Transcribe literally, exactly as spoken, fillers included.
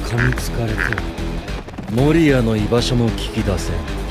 噛みつかれて守谷の居場所も聞き出せん。